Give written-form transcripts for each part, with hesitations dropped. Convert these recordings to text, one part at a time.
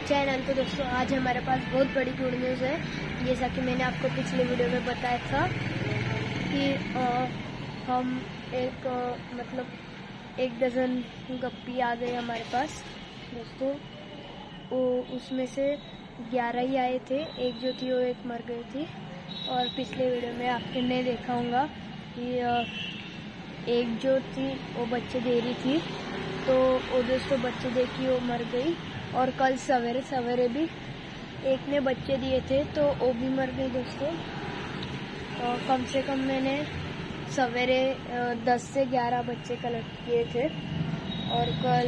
Channel. तो दोस्तों आज हमारे पास बहुत बड़ी गुड न्यूज़ है। जैसा कि मैंने आपको पिछले वीडियो में बताया था कि हम एक डज़न गप्पी आ गए हमारे पास दोस्तों। वो उसमें से 11 ही आए थे, एक जो थी वो एक मर गई थी। और पिछले वीडियो में आपने देखा होगा कि एक जो थी वो बच्चे दे रही थी, तो वो दोस्तों बच्चे दे की वो मर गई। और कल सवेरे भी एक ने बच्चे दिए थे तो वो भी मर गई दोस्तों। कम से कम मैंने सवेरे 10 से 11 बच्चे कलेक्ट किए थे और कल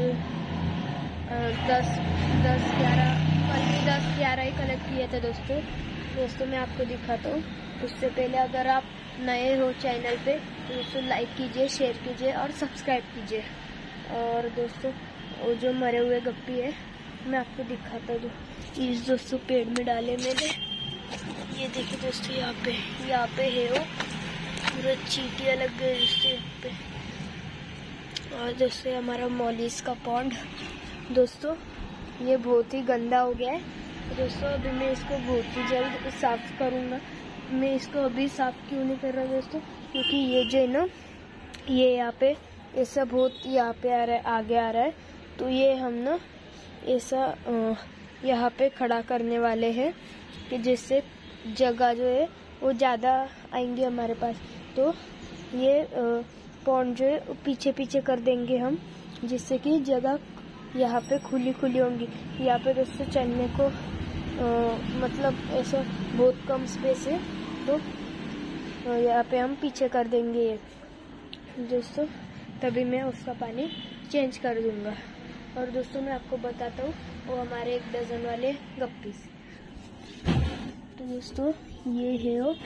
10-11 ही कलेक्ट किए थे दोस्तों। मैं आपको दिखाता हूँ। उससे पहले अगर आप नए हो चैनल पे तो दोस्तों लाइक कीजिए, शेयर कीजिए और सब्सक्राइब कीजिए। और दोस्तों वो जो मरे हुए गप्पी है मैं आपको दिखाता हूँ। इस दोस्तों पेड़ में डाले मैंने, ये देखिए दोस्तों यहाँ पे है वो पूरा चींटियाँ लग गई दोस्तों यहाँ पे। और दोस्तों हमारा मॉलिस का पॉन्ड दोस्तों ये बहुत ही गंदा हो गया है दोस्तों। अभी मैं इसको बहुत ही जल्द साफ करूँगा। मैं इसको अभी साफ क्यों नहीं कर रहा दोस्तों, क्योंकि ये जो है ना ये यहाँ पे ऐसा बहुत यहाँ पे आगे आ रहा है। तो ये हम ना ऐसा यहाँ पे खड़ा करने वाले हैं कि जिससे जगह जो है वो ज़्यादा आएंगी हमारे पास। तो ये पॉन्ड जो है पीछे पीछे कर देंगे हम, जिससे कि जगह यहाँ पे खुली होंगी। यहाँ पे दोस्तों चलने को मतलब ऐसा बहुत कम स्पेस है, तो यहाँ पे हम पीछे कर देंगे ये दोस्तों। तभी मैं उसका पानी चेंज कर दूंगा। और दोस्तों मैं आपको बताता हूँ वो हमारे 1 डज़न वाले गप्पी। तो दोस्तों ये है वो,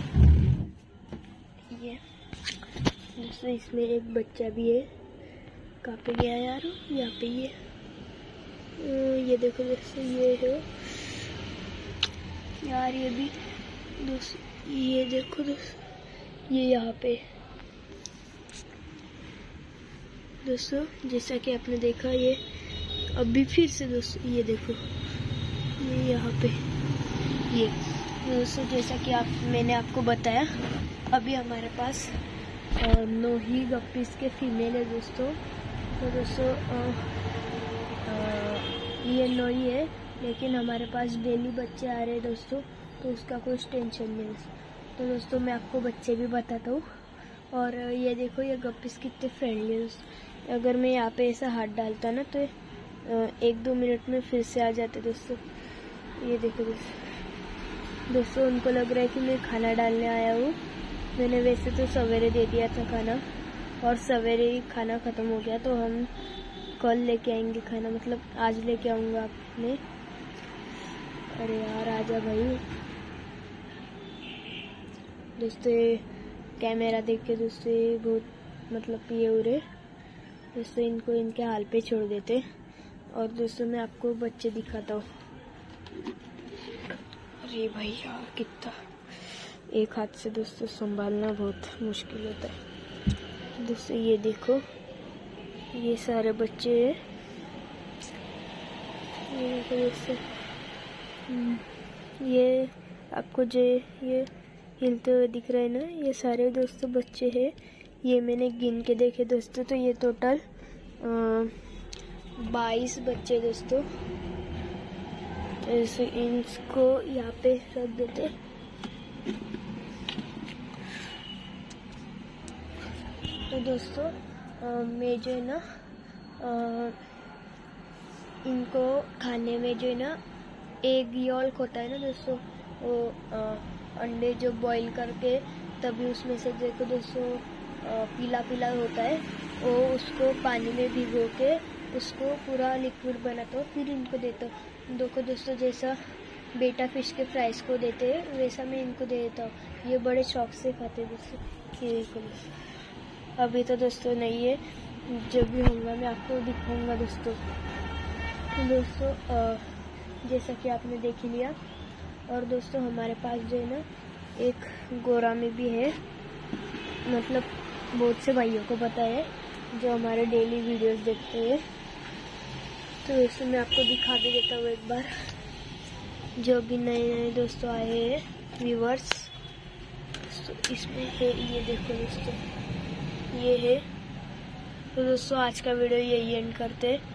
ये दोस्तों इसमें एक बच्चा भी है। कहाँ पे गया यार? यहाँ पे ये देखो दोस्तों ये है यार। ये भी दोस्तों ये देखो दोस्तों ये यहाँ पे दोस्तों जैसा कि आपने देखा, ये अभी फिर से दोस्तों ये देखो ये यहाँ पे ये दोस्तों जैसा कि मैंने आपको बताया अभी हमारे पास 9 ही गप्पीज के फीमेल है दोस्तों। तो दोस्तों ये 9 ही है, लेकिन हमारे पास डेली बच्चे आ रहे हैं दोस्तों, तो उसका कुछ टेंशन नहीं। तो दोस्तों मैं आपको बच्चे भी बताता हूँ। और ये देखो ये गप्पीज कितने फ्रेंडली है दोस्तों। अगर मैं यहाँ पे ऐसा हाथ डालता ना तो 1-2 मिनट में फिर से आ जाते दोस्तों। ये देखो दोस्तों उनको लग रहा है कि मैं खाना डालने आया हूँ। मैंने वैसे तो सवेरे दे दिया था खाना और सवेरे ही खाना ख़त्म हो गया, तो हम कल लेके आएंगे खाना, मतलब आज लेके आऊँगा आपने। अरे यार आजा भाई दोस्तों। कैमरा देख के दोस्तों बहुत मतलब ये हो रहे दोस्तों, इनको इनके हाल पे छोड़ देते। और दोस्तों मैं आपको बच्चे दिखाता हूँ। अरे भाई यार कितना एक हाथ से दोस्तों संभालना बहुत मुश्किल होता है दोस्तों। ये देखो ये सारे बच्चे हैं, ये देखो दोस्तों। ये आपको जो ये हिलते हुए दिख रहे हैं ना, ये सारे दोस्तों बच्चे हैं। ये मैंने गिन के देखे दोस्तों, तो ये टोटल 22 बच्चे दोस्तों। ऐसे इनको यहाँ पे रख देते। तो दोस्तों मैं जो है ना इनको खाने में जो है ना एग यॉल्क होता है ना दोस्तों, वो अंडे जो बॉईल करके तभी उसमें से देखो दोस्तों पीला होता है, वो उसको पानी में भिगो के उसको पूरा लिक्विड बनाता हूँ, फिर इनको देता हूँ। देखो दोस्तों जैसा बेटा फिश के फ्राइज को देते हैं वैसा मैं इनको दे देता हूँ। ये बड़े शौक से खाते दोस्तों। ये देखो दोस्तों अभी तो दोस्तों नहीं है, जब भी होगा मैं आपको दिखाऊंगा दोस्तों। तो दोस्तों जैसा कि आपने देख ही लिया। और दोस्तों हमारे पास जो है ना एक गोरा में भी है, मतलब बहुत से भाइयों को पता है जो हमारे डेली वीडियोस देखते हैं। तो दोस्तों मैं आपको दिखा भी देता हूँ एक बार, जो भी नए नए दोस्तों आए हैं व्यूवर्स। तो इसमें है, ये देखो दोस्तों, ये है। तो दोस्तों आज का वीडियो यही एंड करते हैं।